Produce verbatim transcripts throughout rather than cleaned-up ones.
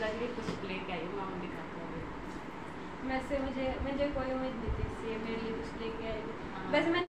लग रही कुछ लेके आई, मामा दिखाते हैं। मैं से मुझे मुझे कोई उम्मीद नहीं थी इससे मेरे लिए कुछ लेके आई। वैसे मैं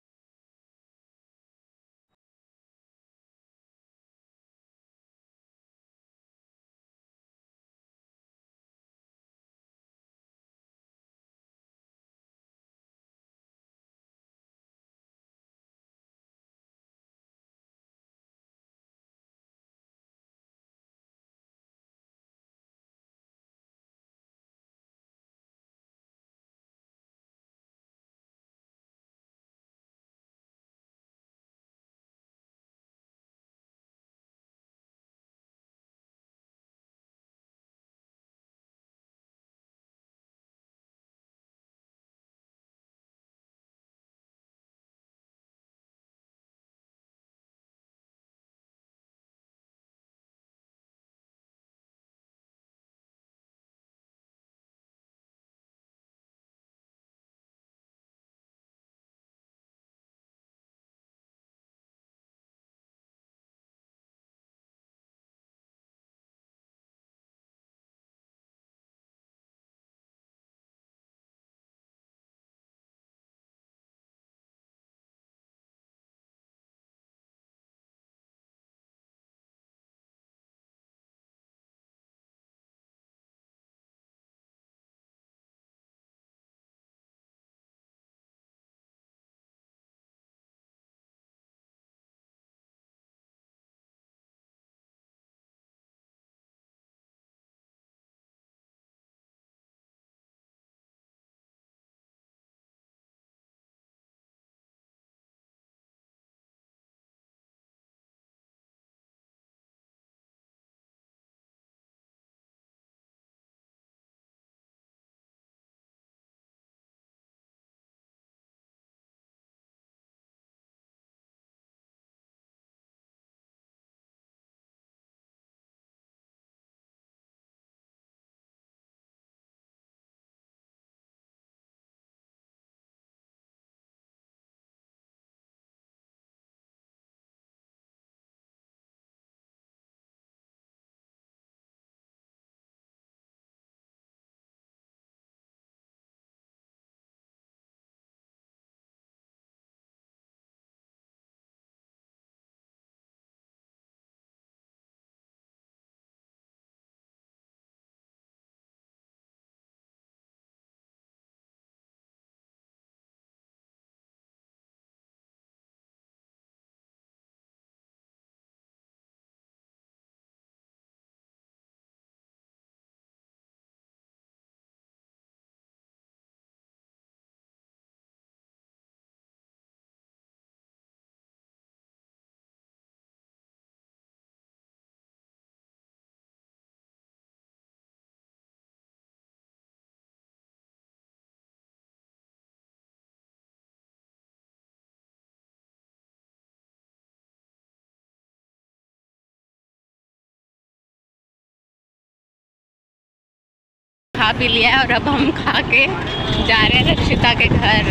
खा पी लिया और अब हम खा के जा रहे हैं रक्षिता के घर।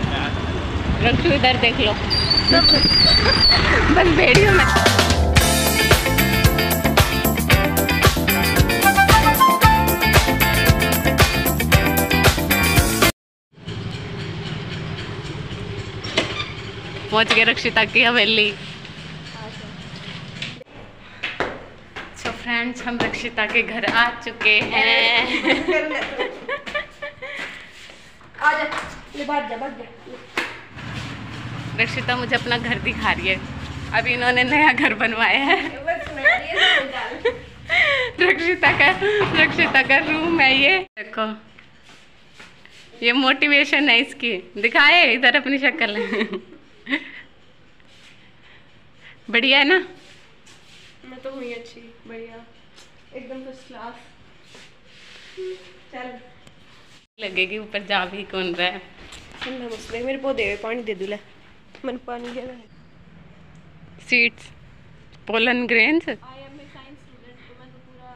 रक्षु इधर देख लो बस वीडियो में। पहुंच गए रक्षिता की हवेली। सो फ्रेंड्स, हम रक्षिता के घर आ चुके हैं। आजा, ले भाग जा, भाग जा। रक्षिता मुझे अपना घर दिखा रही है। अभी इन्होंने नया घर बनवाया है। रक्षिता का रक्षिता का रूम है ये। देखो, ये मोटिवेशन है इसकी। दिखाए इधर अपनी शक्ल। बढ़िया है ना? मैं तो हुई अच्छी, बढ़िया, एकदम फर्स्ट क्लास। चल लगेगी ऊपर जा भी कौन रहा है। ठंडा मसले मेरे पौधे पानी दे दूला। मन पानी दे रहा है। Seeds, pollen grains. I am a science student, तो मैं तो पूरा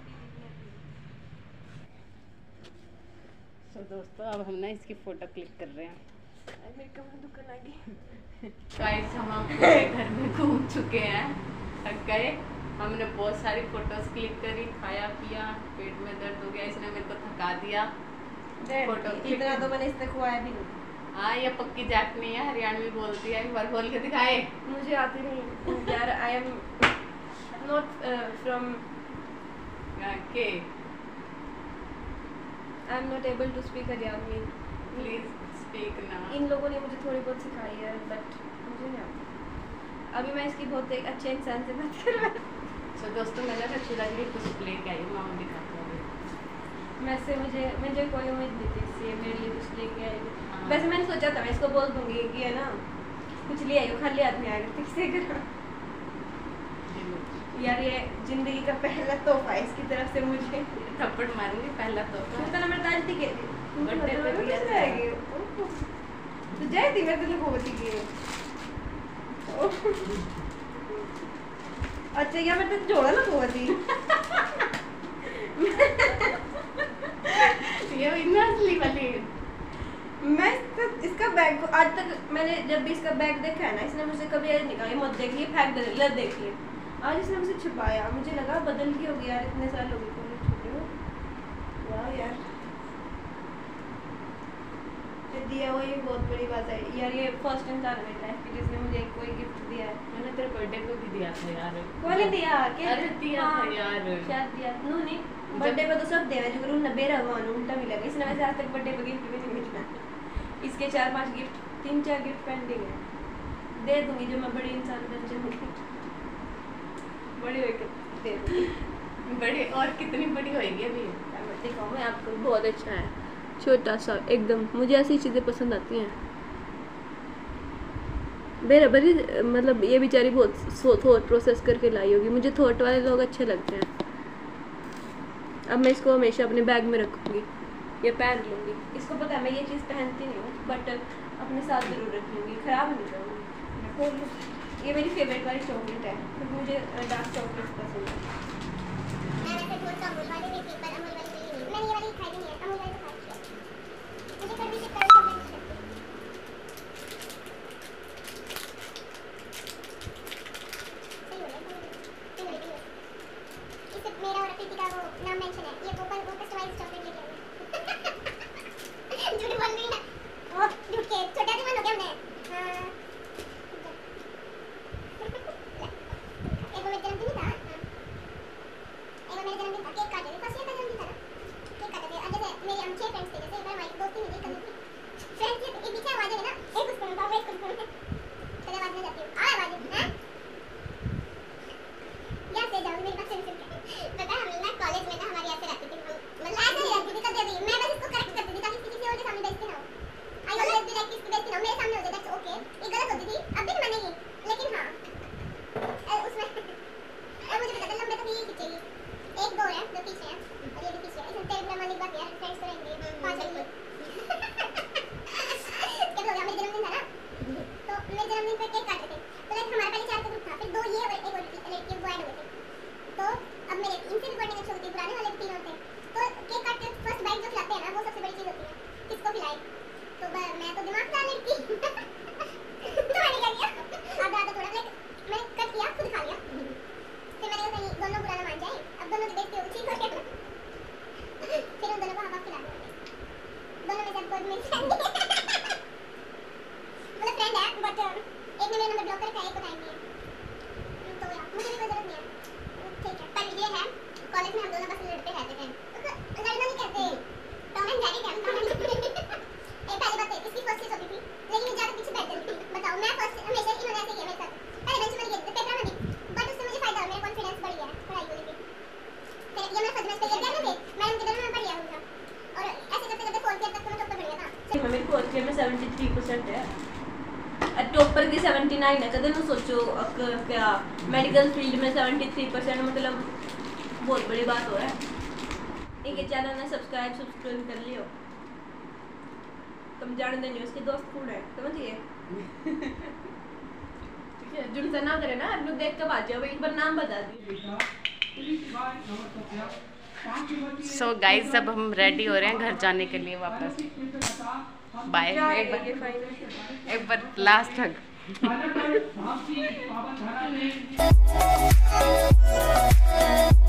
तो दोस्तों, अब हम ना इसकी फोटो क्लिक कर रहे हैं। मेरी कमर दुखने लगी। गाइस, हम अपने घर में घूम चुके हैं, थक गए। हमने बहुत सारी फोटोज क्लिक करी, खाया पिया, पेट में दर्द हो गया, इसने मेरे को थका दिया। फोटो इतना तो मैंने इससे खुआया भी नहीं। हाँ ये पक्की जाट नहीं है, हरियाणवी बोलती है, एक बार बोल के दिखाए। मुझे आती नहीं यार, आई एम नॉट फ्रॉम के I am not able to speak Haryanvi. Please speak ना। इन लोगों ने मुझे थोड़ी बहुत सिखाई है बट मुझे नहीं आती। अभी मैं इसकी बहुत एक अच्छे इंसान से बात कर रहा हूँ। तो दोस्तों मैं जब चूल्हा के लिए कुछ लेके आई हूँ, मैं दिखाती हूँ। मैं से मुझे मुझे कोई उम्मीद नहीं थी इससे, मेरे लिए कुछ लेके आई। हाँ। वैसे मैंने सोचा था मैं इसको बोल दूंगी कि है ना कुछ ले आई हो, खाली आदमी आएगा ठीक से करो। यार ये जिंदगी का पहला तोहफा है इसकी तरफ से मुझे। थप्पड़ मारूंगी पहला तोहफा। तो नंबर दाल थी के बर्थडे पे दिया था। जाएगी तो जाए थी मैं तो लोगों को के अच्छा यार मैं तो जोड़ा ना हुआ थी। ये इतना असली वाली। मैं तो इसका बैग को आज तक मैंने जब भी इसका बैग देखा है ना, इसने मुझसे कभी ऐसे निकाला ये मत देखिए फेंक दे, ले देखिए। आज इसने मुझसे छुपाया, मुझे लगा बदल की होगी यार, इतने साल हो गए कॉलेज छूटे हो। वाह यार ये दिया हुआ ये बहुत बड़ी बात है यार। ये फर्स्ट इंसान है मेरी लाइफ की जिसने मुझे कोई गिफ्ट दिया है। मैंने तेरे बर्थडे पे भी दिया था यार। कौन दिया? अरे दिया था यार, शायद दिया नो नहीं बर्थडे पे तो सब दे जो करूँ नब्बे रवान उल्टा मिलेगा। इसने वैसे आज तक बर्थडे पे गिफ्ट भी नहीं मिलना। इसके चार पांच गिफ्ट तीन चार गिफ्ट पेंडिंग है, दे दूंगी जब मैं बड़ी इंसान बन जाऊंगी। बड़ी होकर दे दूंगी। बड़ी और कितनी बड़ी होएगी अभी? दिखाऊँ मैं आपको, बहुत अच्छा है, छोटा सा एकदम। मुझे ऐसी चीज़ें पसंद आती हैं। बराबरी मतलब ये बेचारी बहुत थॉट प्रोसेस करके लाई होगी। मुझे थॉट वाले लोग अच्छे लगते हैं। अब मैं इसको हमेशा अपने बैग में रखूँगी, ये पहन लूँगी। इसको पता है मैं ये चीज़ पहनती नहीं हूँ बट अपने साथ ज़रूर रख लूँगी, ख़राब नहीं करूँगी। ये मेरी फेवरेट वाली चॉकलेट है क्योंकि मुझे डार्क चॉकलेट पसंद है। मेरे को में सेवेंटी थ्री परसेंट है, टॉपर की सेवेंटी नाइन है। कदे ना सोचो क्या मेडिकल फील्ड में सेवेंटी थ्री परसेंट मतलब बहुत बड़ी बात हो रहा है। एक चैनल ने सब्सक्राइब सब्सक्राइब कर लियो, तुम जानते नहीं उसके दोस्त कौन है समझिए। ठीक है जुड़ से ना करे ना आप लोग देख के बात जाओ, एक बार नाम बता दीजिए। सो so गाइस अब हम रेडी हो रहे हैं घर जाने के लिए वापस। बाय। एक बार एक बार लास्ट हग। धाम की पावन धरा में